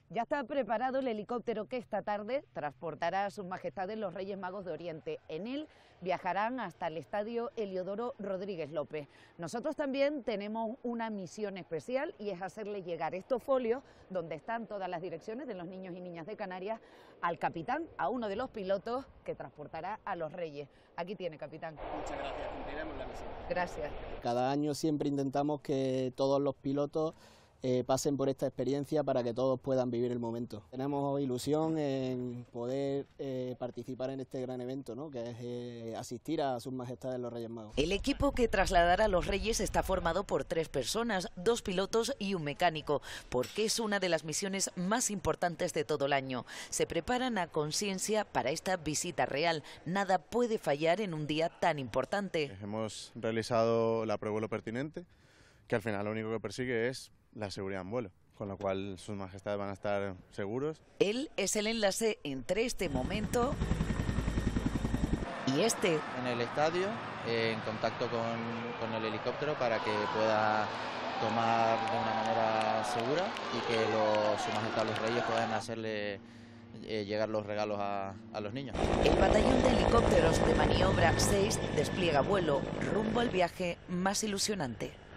Ya está preparado el helicóptero que esta tarde transportará a sus majestades los Reyes Magos de Oriente. En él viajarán hasta el estadio Heliodoro Rodríguez López. Nosotros también tenemos una misión especial y es hacerle llegar estos folios, donde están todas las direcciones de los niños y niñas de Canarias, al capitán, a uno de los pilotos que transportará a los Reyes. Aquí tiene, capitán. Muchas gracias, cumpliremos la misión. Gracias. Cada año siempre intentamos que todos los pilotos pasen por esta experiencia para que todos puedan vivir el momento. Tenemos ilusión en poder participar en este gran evento, ¿no?, que es asistir a sus majestades los Reyes Magos. El equipo que trasladará a los Reyes está formado por 3 personas, 2 pilotos y un mecánico, porque es una de las misiones más importantes de todo el año. Se preparan a conciencia para esta visita real. Nada puede fallar en un día tan importante. Hemos realizado la prevuelo pertinente, que al final lo único que persigue es la seguridad en vuelo, con lo cual sus majestades van a estar seguros. Él es el enlace entre este momento y este. En el estadio, en contacto con el helicóptero para que pueda tomar de una manera segura y que su majestad los Reyes puedan hacerle llegar los regalos a los niños. El batallón de helicópteros de maniobra 6 despliega vuelo rumbo al viaje más ilusionante.